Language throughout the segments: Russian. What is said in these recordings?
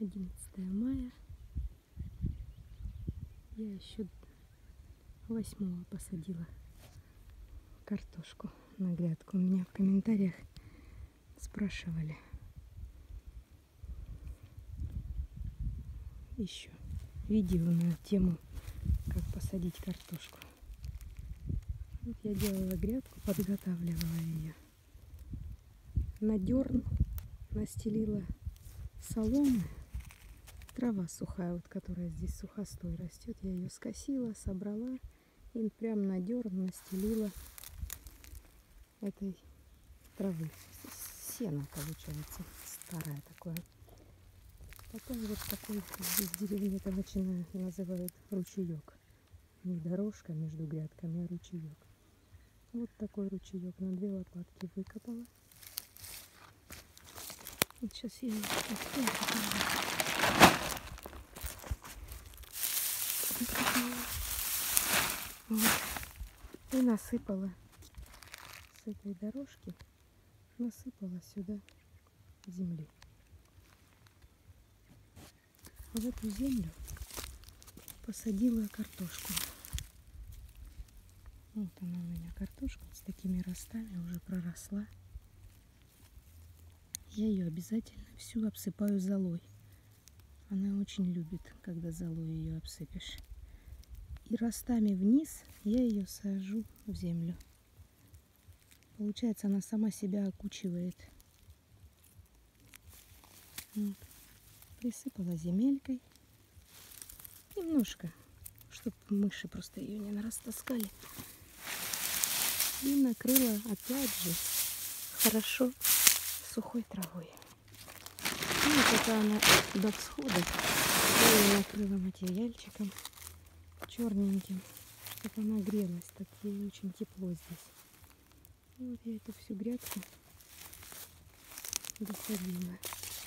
11 мая. Я еще 8 посадила картошку на грядку. Меня в комментариях спрашивали еще видео на тему, как посадить картошку. Вот я делала грядку, подготавливала ее. На дерн настелила соломы. Трава сухая, вот которая здесь сухостой растет, я ее скосила, собрала и прям на дерн настелила этой травы. Сено получается, старое такое. Потом вот такой здесь в деревне это называют ручеек. Не дорожка между грядками, а ручеек. Вот такой ручеек на 2 лопатки выкопала. Вот сейчас я вот. И насыпала с этой дорожки, насыпала сюда земли. В эту землю посадила картошку. Вот она у меня, картошка с такими ростами, уже проросла. Я ее обязательно всю обсыпаю золой. Она очень любит, когда золой ее обсыпешь. И ростами вниз я ее сажу в землю. Получается, она сама себя окучивает. Вот. Присыпала земелькой. Немножко, чтобы мыши просто ее не растаскали. И накрыла опять же хорошо сухой травой. И вот пока она до всхода, я ее накрыла материальчиком черненьким, чтобы она грелась. Так ей очень тепло здесь. И вот я эту всю грядку досадила.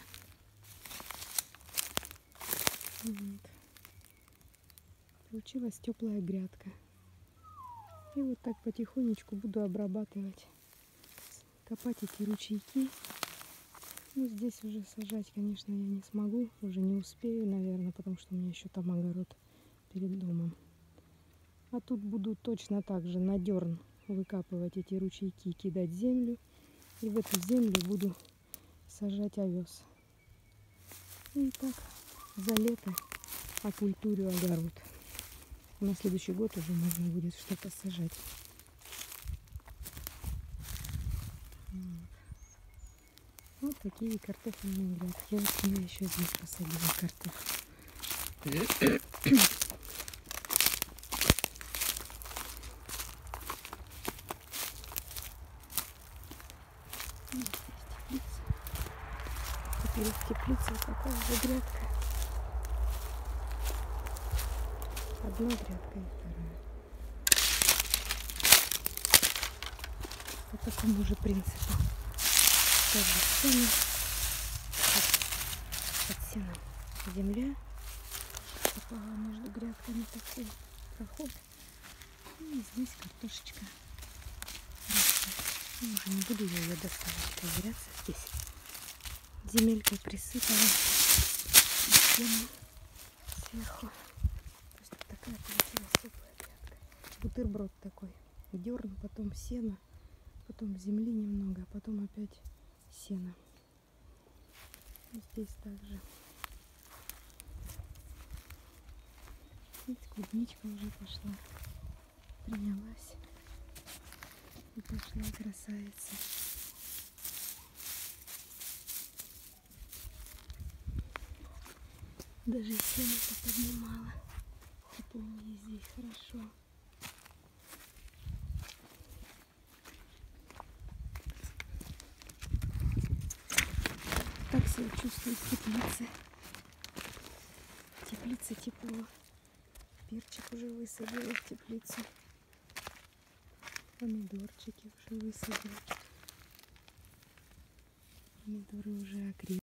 Вот. Получилась теплая грядка. И вот так потихонечку буду обрабатывать, копать эти ручейки. Ну, здесь уже сажать, конечно, я не смогу, уже не успею, наверное, потому что у меня еще там огород перед домом. А тут буду точно так же на дерн выкапывать эти ручейки, кидать землю. И в эту землю буду сажать овес. И так за лето окультурю огород. На следующий год уже можно будет что-то сажать. Вот такие картофельные грядки. Вот я еще здесь посадила картофель. Теперь в теплице вот такая же грядка. Одна грядка и вторая. По такому же принципу. Также сено. Под сеном земля. Попала между грядками такой проход. И здесь картошечка растет. Ну, уже не буду я ее доставать, ковыряться здесь. Земелькой присыпала сено сверху. То есть такая получилась теплая грядка. Бутерброд такой. Дерн, потом сено, потом земли немного, а потом опять сено. И здесь также. Видите, клубничка уже пошла. Принялась. И пошла красавица. Даже сено-то поднимала. Тепло ей здесь хорошо. Так себя чувствую в теплице. В теплице тепло. Перчик уже высадила в теплицу. Помидорчики уже высадила. Помидоры уже окрепли.